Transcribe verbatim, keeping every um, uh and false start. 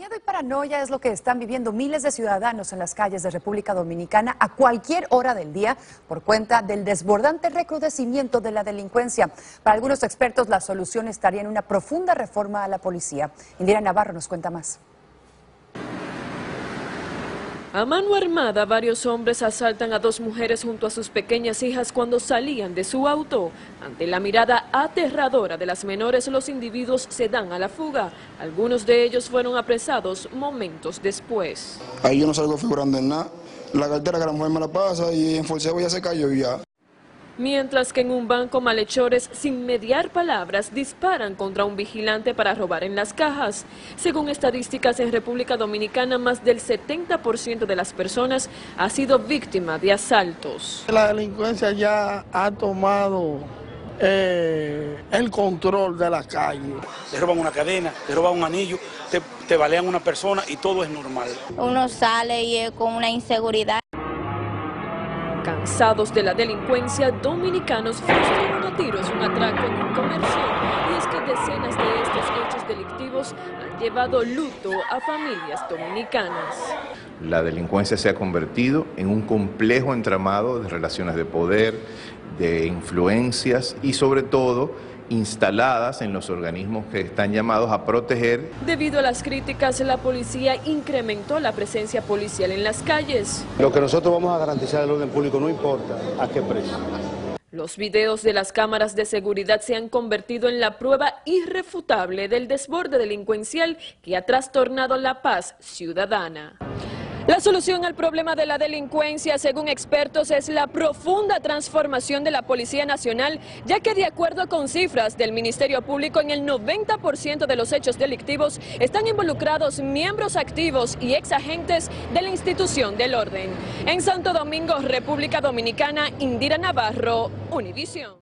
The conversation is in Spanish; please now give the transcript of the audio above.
Miedo y paranoia es lo que están viviendo miles de ciudadanos en las calles de República Dominicana a cualquier hora del día por cuenta del desbordante recrudecimiento de la delincuencia. Para algunos expertos, la solución estaría en una profunda reforma a la policía. Indira Navarro nos cuenta más. A mano armada, varios hombres asaltan a dos mujeres junto a sus pequeñas hijas cuando salían de su auto. Ante la mirada aterradora de las menores, los individuos se dan a la fuga. Algunos de ellos fueron apresados momentos después. Ahí yo no salgo figurando en nada. La cartera que la mujer me la pasa y en forceo ya se cayó y ya. Mientras que en un banco malhechores, sin mediar palabras, disparan contra un vigilante para robar en las cajas. Según estadísticas en República Dominicana, más del setenta por ciento de las personas ha sido víctima de asaltos. La delincuencia ya ha tomado eh, el control de la calle. Te roban una cadena, te roban un anillo, te, te balean una persona y todo es normal. Uno sale y es con una inseguridad. Cansados de la delincuencia, dominicanos frustraron a tiros un atraco en un comercio. Y es que decenas de estos hechos delictivos han llevado luto a familias dominicanas. La delincuencia se ha convertido en un complejo entramado de relaciones de poder, de influencias y sobre todo instaladas en los organismos que están llamados a proteger. Debido a las críticas, la policía incrementó la presencia policial en las calles. Lo que nosotros vamos a garantizar el orden público no importa a qué precio. Los videos de las cámaras de seguridad se han convertido en la prueba irrefutable del desborde delincuencial que ha trastornado la paz ciudadana. La solución al problema de la delincuencia, según expertos, es la profunda transformación de la Policía Nacional, ya que de acuerdo con cifras del Ministerio Público, en el noventa por ciento de los hechos delictivos están involucrados miembros activos y exagentes de la institución del orden. En Santo Domingo, República Dominicana, Indira Navarro, Univisión.